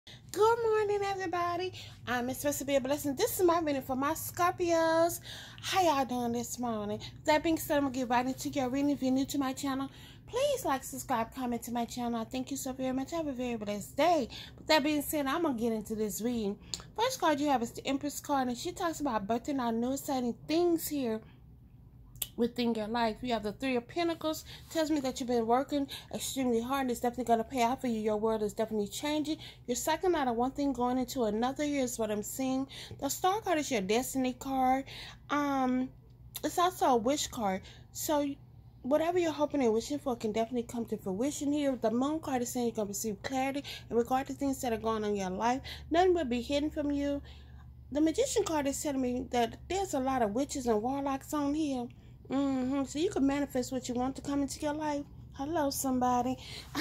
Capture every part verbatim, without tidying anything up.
Good morning, everybody. I'm Miss Supposed to be a blessing. This is my reading for my Scorpios. How y'all doing this morning? That being said, I'm gonna get right into your reading. If you're new to my channel, please like, subscribe, comment to my channel. I thank you so very much. Have a very blessed day. With that being said, I'm gonna get into this reading. First card you have is the Empress card, and she talks about birthing our new exciting things here within your life. You have the Three of Pentacles. Tells me that you've been working extremely hard. It's definitely going to pay out for you. Your world is definitely changing. You're cycling out of one thing going into another. Here's what I'm seeing. The Star card is your destiny card. Um, it's also a wish card. So whatever you're hoping and wishing for can definitely come to fruition here. The Moon card is saying you're going to receive clarity in regard to things that are going on in your life. Nothing will be hidden from you. The Magician card is telling me that there's a lot of witches and warlocks on here. Mm-hmm. So you can manifest what you want to come into your life. Hello, somebody.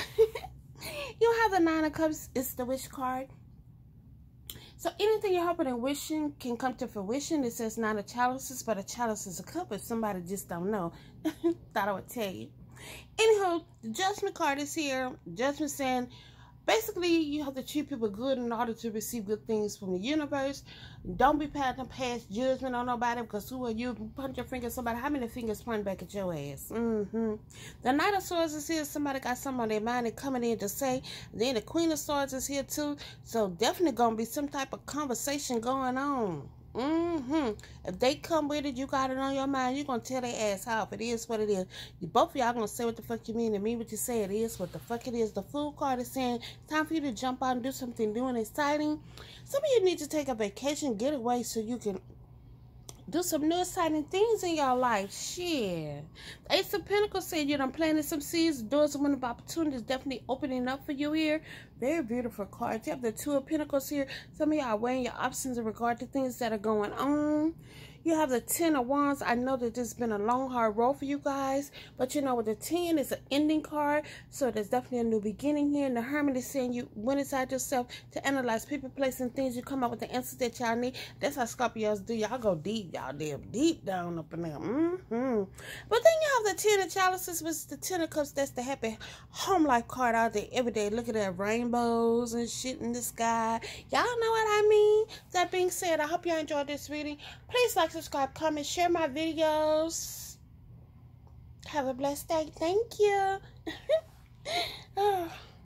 You have the Nine of Cups. It's the Wish card. So anything you're hoping and wishing can come to fruition. It says Nine of Chalices, but a chalice is a cup. If somebody just don't know, thought I would tell you. Anywho, the Judgment card is here. Judgment saying, basically, you have to treat people good in order to receive good things from the universe. Don't be passing past judgment on nobody, because who are you? Punch your finger at somebody. How many fingers point back at your ass? Mm-hmm. The Knight of Swords is here. Somebody got something on their mind and coming in to say. Then the Queen of Swords is here too. So definitely going to be some type of conversation going on. Mm-hmm. If they come with it, you got it on your mind, you're going to tell their ass how. If it is what it is. You, both of y'all going to say what the fuck you mean and mean what you say it is what the fuck it is. The Fool card is saying it's time for you to jump out and do something new and exciting. Some of you need to take a vacation, get away so you can do some new exciting things in your life. Shit. The Ace of Pentacles said you done planted some seeds. Doors of window of opportunities definitely opening up for you here. Very beautiful cards. You have the Two of Pentacles here. Some of y'all are weighing your options in regard to things that are going on. You have the Ten of Wands. I know that this has been a long, hard road for you guys. But you know, with the ten, it's an ending card. So there's definitely a new beginning here. And the Hermit is saying you went inside yourself to analyze people, places, and things. You come up with the answers that y'all need. That's how Scorpios do. Y'all go deep. Y'all damn deep down up in there. Mm-hmm. But then you have the Ten of Chalices, which is the Ten of Cups. That's the happy home life card out there every day. Looking at rainbows and shit in the sky. Y'all know what I mean? That being said, I hope y'all enjoyed this reading. Please like, subscribe, comment, share my videos. Have a blessed day. Thank you. Oh.